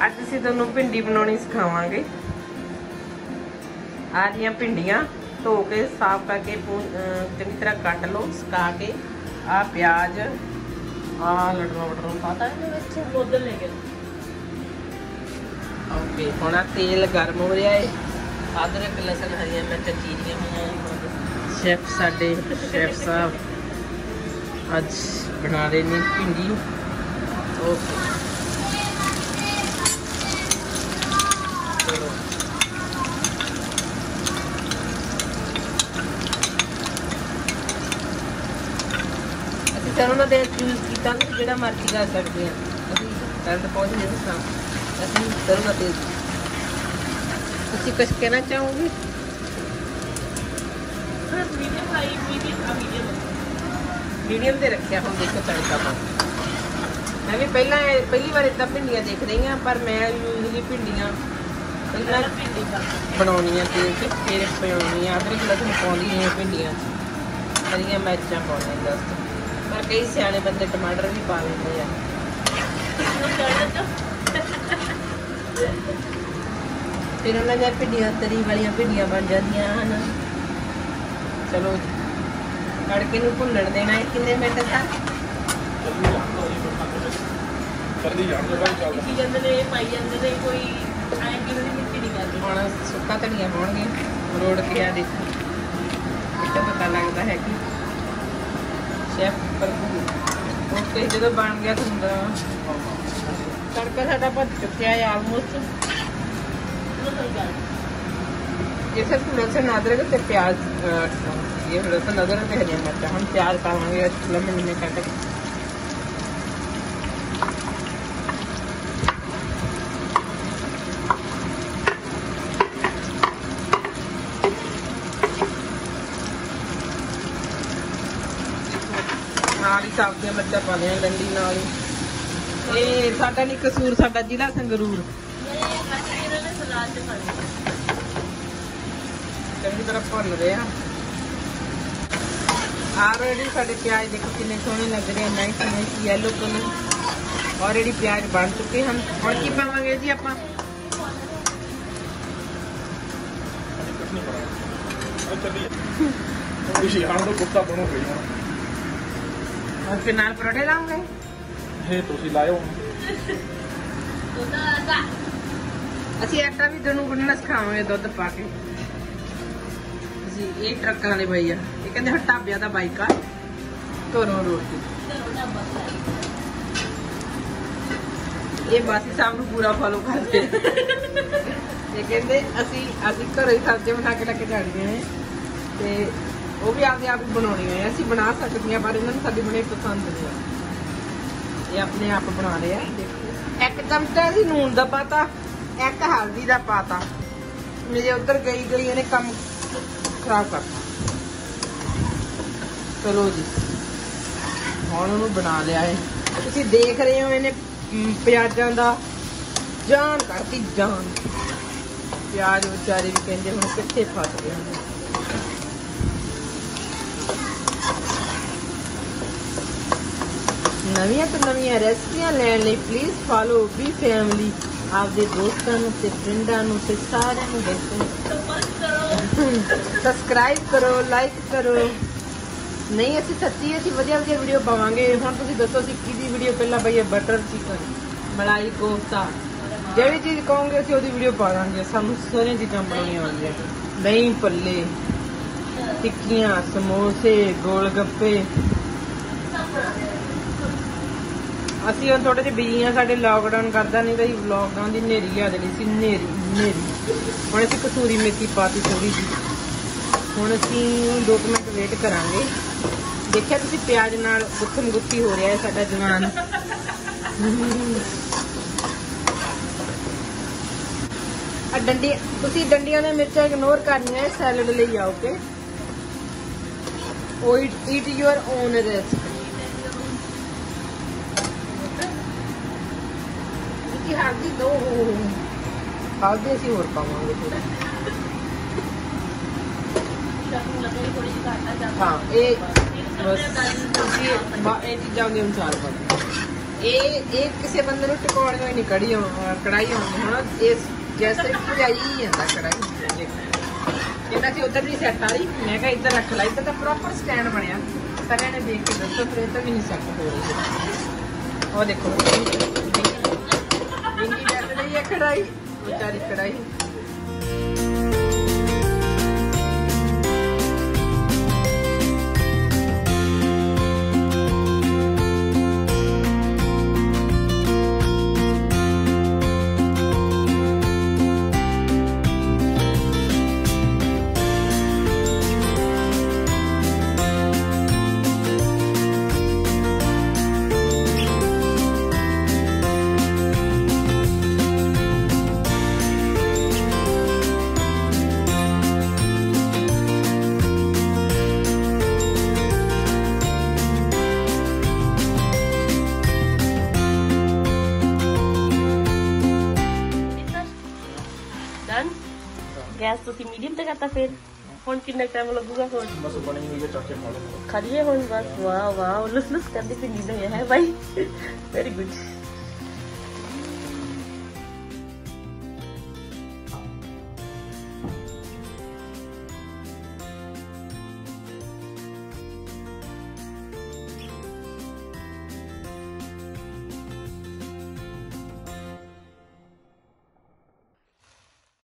ਅੱਜ ਅਸੀਂ ਤੁਹਾਨੂੰ ਭਿੰਡੀ ਬਣਾਉਣੀ ਸਿਖਾਵਾਂਗੇ। ਆ ਰਹੀਆਂ ਭਿੰਡੀਆਂ ਧੋ के साफ करके चंगी तरह कट लो, सुका के। आ प्याज आ लटरों वटरों पाता है उधर लेके। ओके हुण तेल गर्म हो रहा है। अदरक लसन हरियां मिर्चां चीरियां हुई। शेफ साडे शेफ साहब अज बना रहे हैं भिंडी। ओके चलो सरों का तेल यूज किया जो मर्जी कर सकते हैं। अभी ठंड पहुँच नहीं सकता असं सरों का तेल। तुम कुछ कहना चाहोगे? मीडियम से रखा हम देखो तड़का पा। मैं भी पहली बार इतना भिंडियाँ देख रही हूँ, पर मैं यूजली भिंडियाँ बनानिया तेल से फिर पानी अदरक लसन पाँदी हैं भिंडियाँ हरियां मिर्चां पाने दस। पर कई सियाने बंदे टमाटर भी पा लेते हैं। फिर उन्होंने भिंडियां तरी वाली भिंडियां बन जादियां हैं। चलो तड़के नूं भुन्नण देना है कितने मिनट तक? हुण सुक्का धनिया पाउणगे रोड़ के। आ देखो इतना पता लगता है कि शेफ भरपूर। ओके जो बन गया तड़का साडा भज चुकिया है आलमोस्ट। ये सिर्फ लसन अदरक ते प्याज, ये लसन अदरक ते हरियां मिर्चां। हम प्याज पावांगे लम्बे में कट के। नाल ही सब्जियां मिर्चां पा लिया डंडी नाल ही। ये साडा नहीं कसूर, साडा जिला संगरूर। चंगी तरह भुन रहे हैं। ऑलरेडी साडे प्याज देखो कितने सोहने लग रहे हैं, nice nice yellow colour. Already प्याज बन चुके हैं। और की पावांगे जी आपां? और फिर नाल परोठे लाओगे? असी आटा भी दोनों गुनना सिखावांगे दुध पा के। ये ट्रक वाले भैया ये कहते हैं ढाबिया का बाइक आ घरों रोटी। ये बासी साहब को पूरा फॉलो करते। ये कहते असी घरों ही सब्जी बना के लेके जानी है, वो भी आपने आप बनानी है। असी बना सकते हैं पर उन्होंने साड़ी बने पसंद नहीं है। ये अपने आप बना रहे हैं। देखो एक चमचा जी नून का पाता, एक हल्दी का पाता। मेरे उधर गई इन्हें कम खराब करता। चलो जी हम उन्होंने बना लिया है। तुम देख रहे हो इन्हें प्याजा का जान करती जान। प्याज बेचारे भी कहते हम कितने फस गए। नविया तो नविया रेसिपियां लैन लई प्लीज फॉलो बी फैमिली। आपके दोस्तों ते फ्रेंडों ते सारे दसो सबसक्राइब करो, लाइक करो। नहीं असी सच्ची असी वधिया वधिया वीडियो पावांगे। हुण तुसीं दसो असीं किहदी वीडियो पहला पाईए? बटर चिकन, मलाई कोफ्ता, जिहड़ी चीज़ कहोगे असीं ओहदी वीडियो पा देंगे। सानूं सारियां चीज़ां बनाउणियां आउंदियां। दही भल्ले, टिक्कियां, समोसे, गोल गप्पे। ਅਸੀਂ ਹੁਣ ਥੋੜੇ ਜਿਹੇ ਬਿਜੀ ਆ। ਸਾਡੇ ਲੌਕਡਾਊਨ ਕਰਦਾ ਨਹੀਂ ਤਾਂ ਲੌਕਡਾਊਨ ਦੀ ਨੇਰੀ ਆ ਜਾਣੀ ਸੀ। ਨੇਰੀ ਹੁਣ ਅਸੀਂ ਕਸੂਰੀ ਮੇਥੀ ਪਾਤੀ ਥੋੜੀ ਜਿਹੀ। ਹੁਣ ਅਸੀਂ 2 ਮਿੰਟ ਵੇਟ ਕਰਾਂਗੇ। ਦੇਖਿਆ ਤੁਸੀਂ ਪਿਆਜ਼ ਨਾਲ ਗੁੱਥਮ ਗੁੱਥੀ ਹੋ ਰਿਹਾ ਹੈ ਸਾਡਾ ਜਵਾਨ। ਆ ਡੰਡੀ ਤੁਸੀਂ ਡੰਡੀਆਂ ਨੇ ਮਿਰਚਾਂ ਇਗਨੋਰ ਕਰਨੀਆਂ। ਸੈਲਡ ਲਈ ਆ okay. Eat your own risk. हल्दी दो हल्दी असी होर पावांगे थोड़ा। हाँ ये बस ये चीज़ों के अनुसार ਇਹ ਕਿਸੇ ਬੰਦੇ ਨੂੰ ਟਿਕਾਉਣ ਨੂੰ ਨਹੀਂ ਕੜਾਈ ਆਉਂਦੀ ਹੁਣ ਇਸ ਜੈਸੇ ਭਜਾਈ ਜਾਂਦਾ ਕੜਾਈ ਇਹਨਾਂ ਦੀ ਉਧਰ ਦੀ ਸੈੱਟ ਆ ਰਹੀ ਮੈਂ ਕਿਹਾ ਇੱਧਰ ਰੱਖ ਲਾ ਇੱਧਰ ਤਾਂ ਪ੍ਰੋਪਰ ਸਟੈਂਡ ਬਣਿਆ ਸਾਰਿਆਂ ਨੇ ਦੇਖ ਕੇ ਦੱਸੋ ਫਿਰ ਤਾਂ ਵੀ ਨਹੀਂ ਸੈੱਟ ਹੋ ਰਹੀ ਉਹ ਦੇਖੋ ਬਿੰਗੀ ਬੈਠ ਰਹੀ ਹੈ ਕੜਾਈ ਵਿਚਾਰੀ ਕੜਾਈ गैस तो मीडियम तक आता फिर हुण कितना टाइम लगेगा हुण बस बनी हुई है चाचे खा लो खाइए हुण बस वाह वाह लुस लुस करदी पिंडी है भाई वेरी गुड